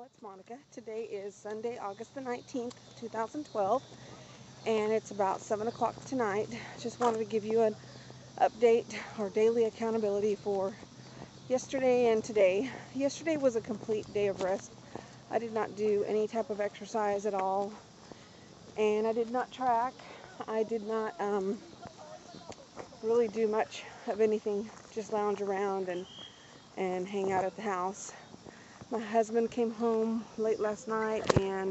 it's Monica. Today is Sunday, August the 19th, 2012, and it's about 7 o'clock tonight. Just wanted to give you an update or daily accountability for yesterday and today. Yesterday was a complete day of rest. I did not do any type of exercise at all, and I did not track. I did not really do much of anything, just lounge around and hang out at the house. My husband came home late last night, and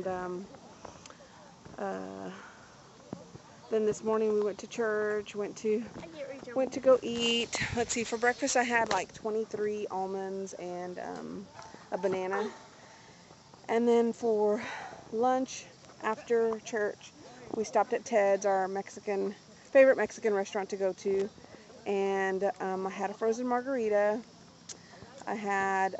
then this morning we went to church, went to go eat. Let's see, for breakfast I had like 23 almonds and a banana. And then for lunch after church, we stopped at Ted's, our favorite Mexican restaurant to go to, and I had a frozen margarita. I had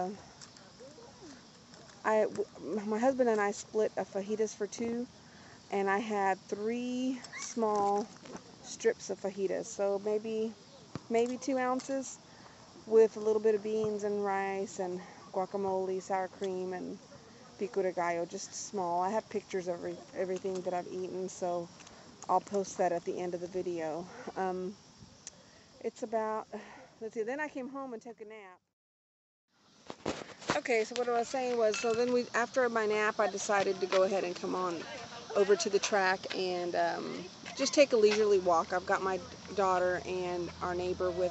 my husband and I split a fajitas for two, and I had 3 small strips of fajitas, so maybe 2 ounces, with a little bit of beans and rice and guacamole, sour cream, and pico de gallo, just small. I have pictures of everything that I've eaten, so I'll post that at the end of the video. It's about, let's see, then I came home and took a nap. Okay, so what I was saying was, so then after my nap, I decided to go ahead and come on over to the track and just take a leisurely walk. I've got my daughter and our neighbor with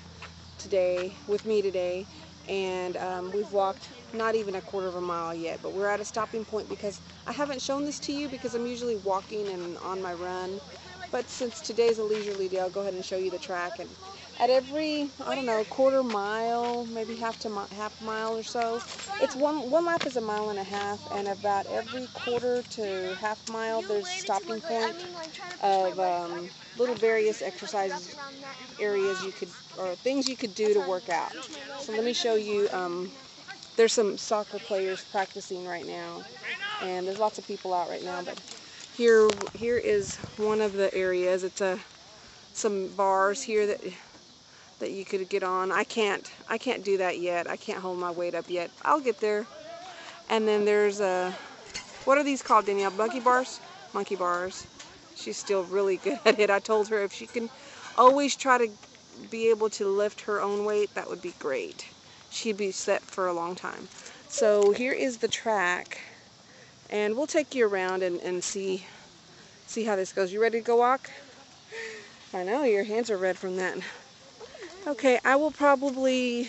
me today, and we've walked not even a quarter of a mile yet, but we're at a stopping point because I haven't shown this to you because I'm usually walking and on my run, but since today's a leisurely day, I'll go ahead and show you the track. And at every, I don't know, quarter mile, maybe half mile or so, it's one lap is 1.5 miles, and about every quarter to half mile there's a stopping point of little various exercise areas or things you could do to work out. So let me show you. There's some soccer players practicing right now, and there's lots of people out right now, but here is one of the areas. It's some bars here that you could get on. I can't do that yet. I can't hold my weight up yet. I'll get there. And then there's what are these called, Danielle? Monkey bars? Monkey bars. She's still really good at it. I told her if she can always try to be able to lift her own weight, that would be great. She'd be set for a long time. So here is the track, and we'll take you around and see how this goes. You ready to go walk? I know, your hands are red from that. Okay, I will probably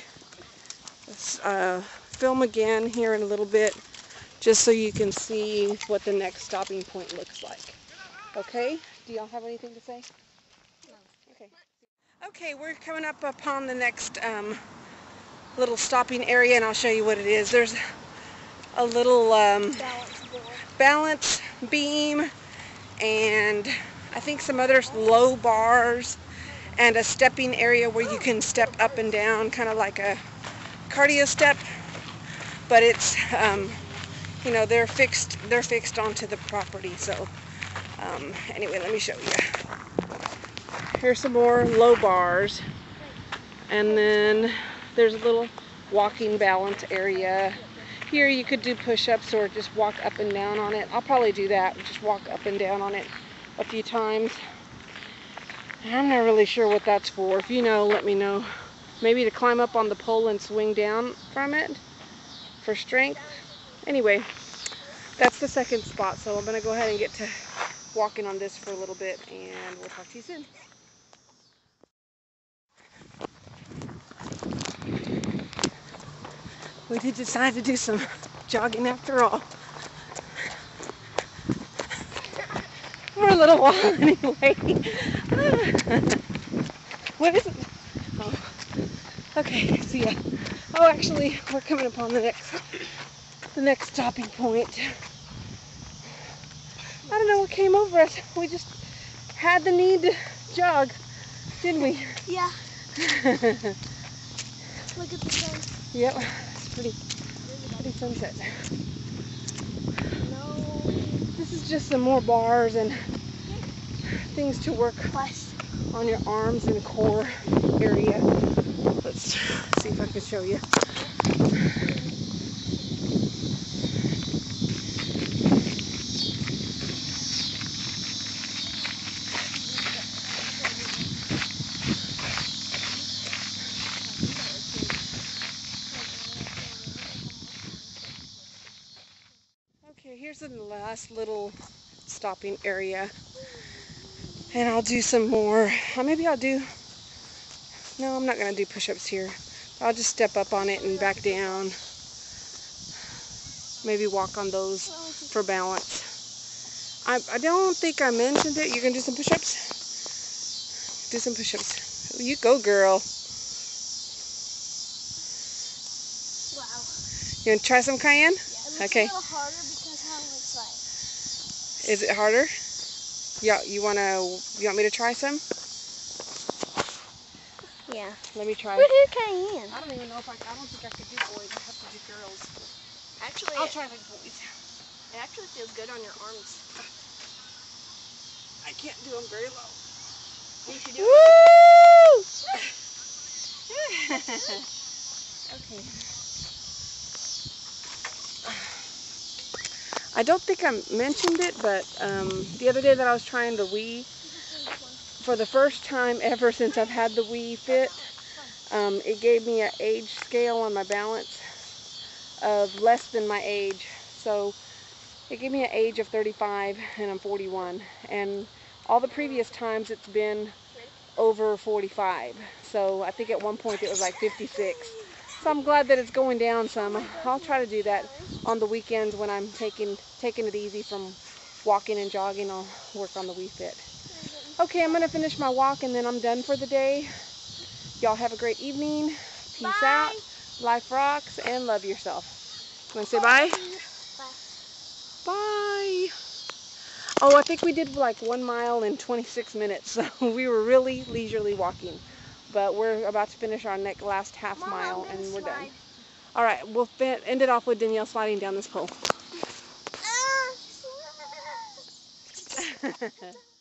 film again here in a little bit, just so you can see what the next stopping point looks like. Okay? Do y'all have anything to say? No. Okay. Okay, we're coming up upon the next little stopping area, and I'll show you what it is. There's a little balance beam, and I think some other low bars, and a stepping area where you can step up and down, kind of like a cardio step, but it's you know, they're fixed onto the property. So anyway, let me show you. Here's some more low bars, and then there's a little walking balance area. Here you could do push-ups or just walk up and down on it. I'll probably do that, just walk up and down on it a few times. I'm not really sure what that's for. If you know, let me know. Maybe to climb up on the pole and swing down from it for strength. Anyway, that's the second spot, so I'm going to go ahead and get to walking on this for a little bit, and we'll talk to you soon. We did decide to do some jogging after all. For a little while anyway. What is it? Oh. Okay, so yeah. Oh, actually, we're coming upon the next stopping point. I don't know what came over us. We just had the need to jog, didn't we? Yeah. Look at the sun. Yep, it's pretty sunset. No. This is just some more bars and things to work on your arms and core area. Let's see if I can show you. last little stopping area. And I'll do some more. Maybe I'll do... No, I'm not going to do push-ups here. I'll just step up on it and back down. Maybe walk on those for balance. I don't think I mentioned it. You going to do some push-ups? Do some push-ups. You go, girl. Wow. You want to try some, Cayenne? Yeah, okay. It's a little harder because how it looks like. Is it harder? Yeah. You want me to try some? Yeah. Let me try. Woohoo, Cayenne. I don't even know if I don't think I could do boys. I have to do girls. Actually, I'll try the boys. It actually feels good on your arms. I can't do them very low. You should do Woo! Okay. I don't think I mentioned it, but the other day that I was trying the Wii, for the first time ever since I've had the Wii Fit, it gave me an age scale on my balance of less than my age. So it gave me an age of 35 and I'm 41. And all the previous times it's been over 45. So I think at one point it was like 56. So I'm glad that it's going down some. I'll try to do that on the weekends when I'm taking it easy from walking and jogging. I'll work on the Wii Fit. Okay, I'm going to finish my walk and then I'm done for the day. Y'all have a great evening. Peace out. Life rocks and love yourself. You want to say bye? Bye. Oh, I think we did like 1 mile in 26 minutes. So we were really leisurely walking. But we're about to finish our last half mile and we're done. All right, we'll end it off with Danielle sliding down this pole.